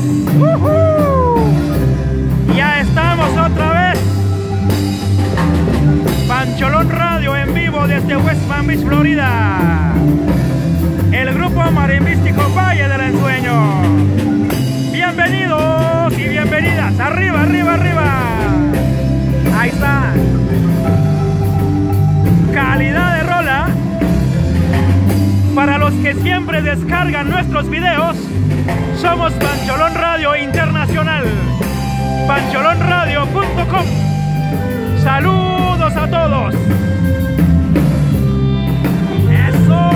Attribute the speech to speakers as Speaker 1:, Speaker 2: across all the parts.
Speaker 1: Ya estamos otra vez. Pancholón Radio en vivo desde West Palm Beach, Florida. El grupo marimbístico Valle del Ensueño. Bienvenidos y bienvenidas. Arriba, arriba, arriba. Ahí está. Calidad de rola. Para los que siempre descargan nuestros videos, somos Pancholón Radio Internacional. Pancholonradio.com. Saludos a todos. Eso.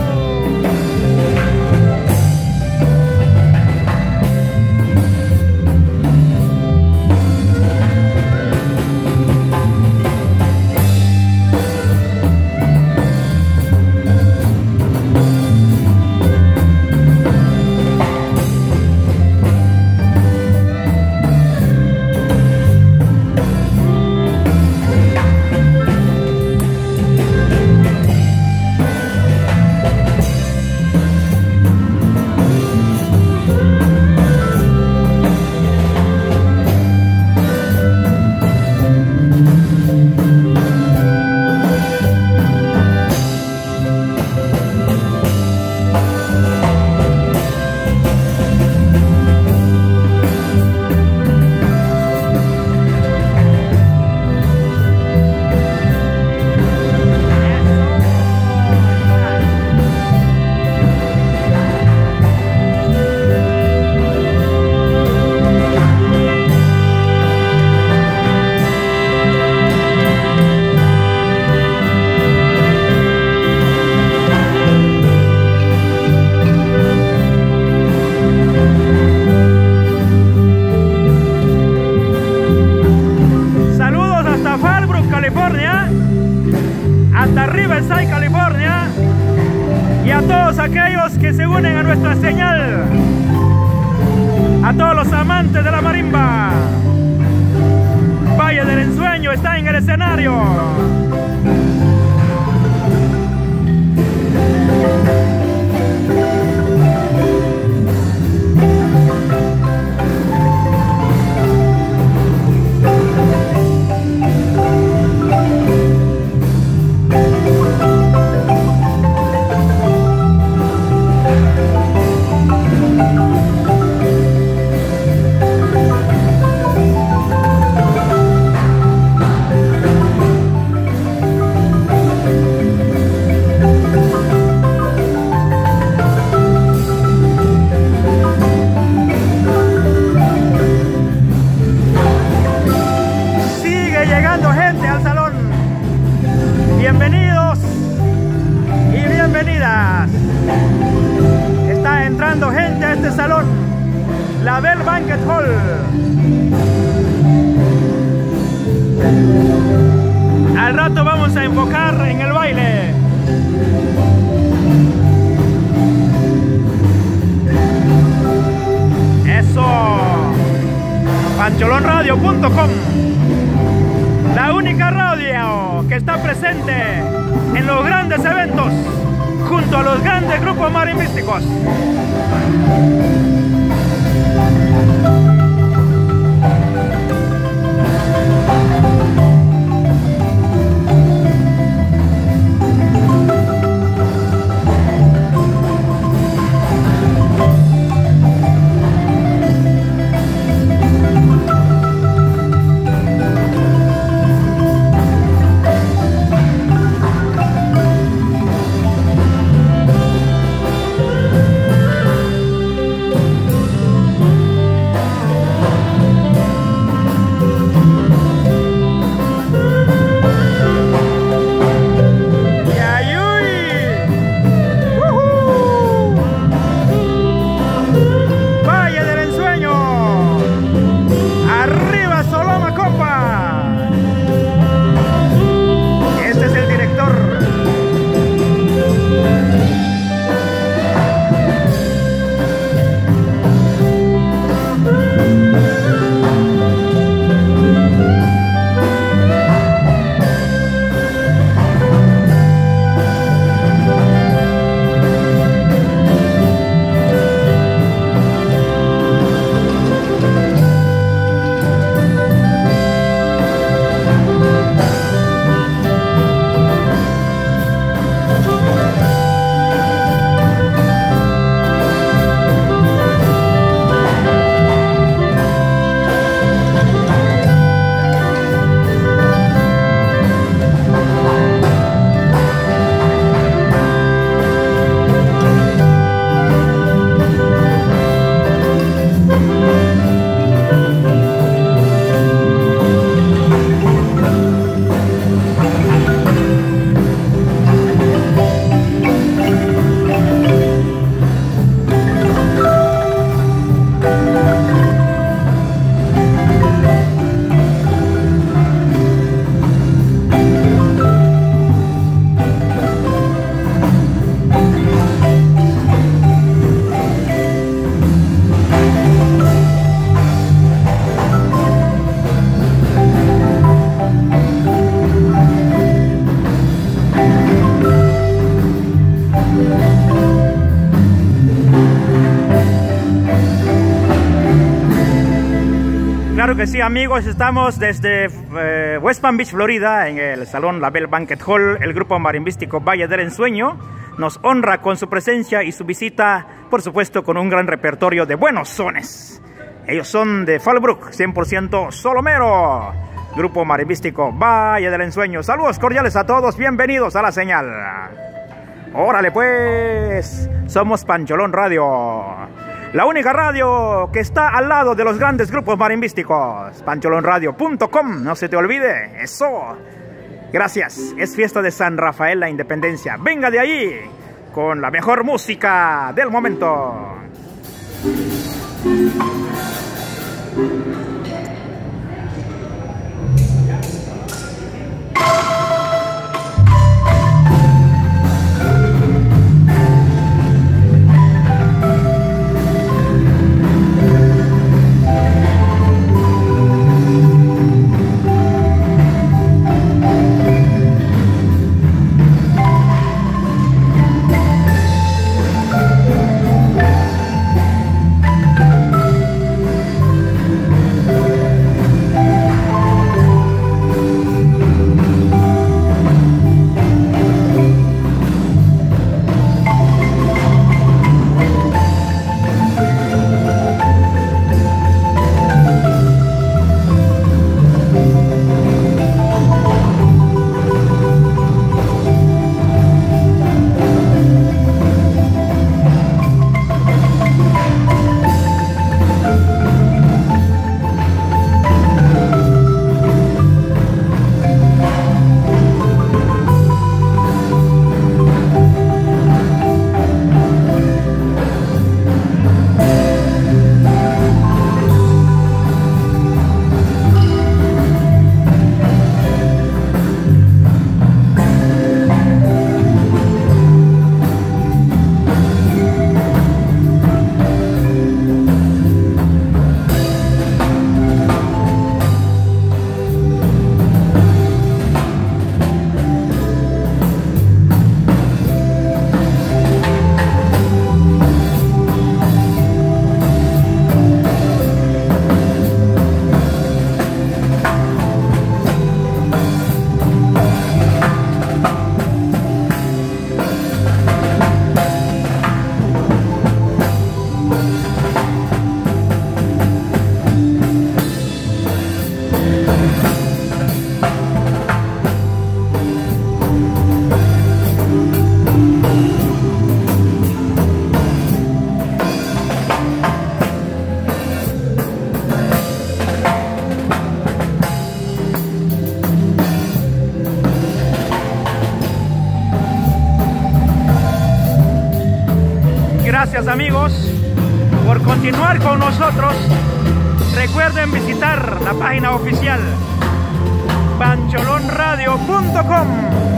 Speaker 1: Hasta Riverside, California, y a todos aquellos que se unen a nuestra señal, a todos los amantes de la marimba. Valle del Ensueño está en el escenario. Bienvenidos y bienvenidas. Está entrando gente a este salón, la Bell Banquet Hall. Al rato vamos a enfocar en el baile. Eso. Pancholonradio.com. La única radio que está presente en los grandes eventos junto a los grandes grupos marimbísticos. que sí, amigos, estamos desde West Palm Beach, Florida, en el Salón La Belle Banquet Hall. El grupo marimbístico Valle del Ensueño nos honra con su presencia y su visita, por supuesto, con un gran repertorio de buenos sones. Ellos son de Fallbrook, 100% solomero. Grupo marimbístico Valle del Ensueño. Saludos cordiales a todos, bienvenidos a la señal. Órale pues, somos Pancholón Radio, la única radio que está al lado de los grandes grupos marimbísticos. Pancholonradio.com, no se te olvide, eso. Gracias, es fiesta de San Rafael, la Independencia. Venga de allí con la mejor música del momento. Gracias, amigos, por continuar con nosotros. Recuerden visitar la página oficial pancholonradio.com.